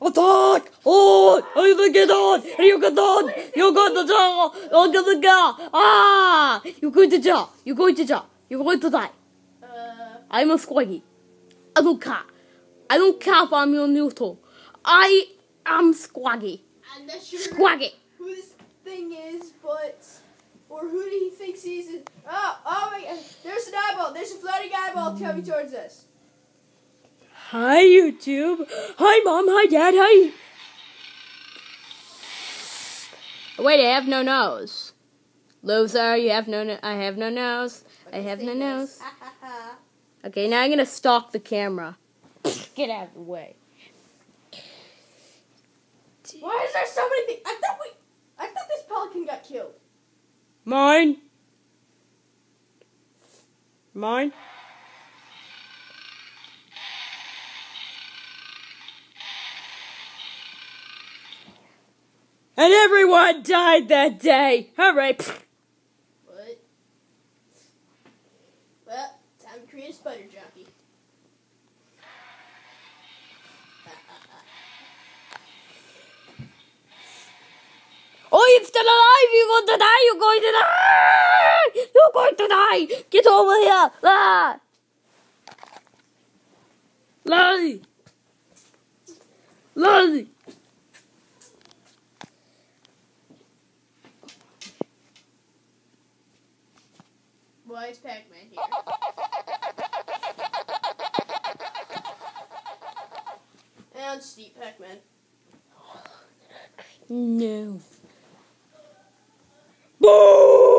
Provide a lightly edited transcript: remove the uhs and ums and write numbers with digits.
Attack! Oh! I think it on! You got on! You got the jaw! Under the car! Ah! You're going to jaw! You're going to jaw! You're going to die! I'm a squaggy. I don't care. I don't care if I'm your neutral. I am squaggy. I'm not sure Squaggy. who this thing is, or who he thinks he is. Oh my God! There's an eyeball. There's a floating eyeball coming towards us. Hi, YouTube. Hi, Mom. Hi, Dad. Hi. Wait, I have no nose. Loser, you have no I have no nose. I have no nose. Okay, now I'm gonna stalk the camera. Get out of the way. Why is there so many things? I thought this pelican got killed. Mine. Mine. And everyone died that day. Hooray. What? Well, time to create a spider jockey. Oh, you're still alive! You're going to die! You're going to die! You're going to die! Get over here! Ah! Lolly! Lolly! Why is Pac-Man here? And Steve Pac-Man. No. Boo!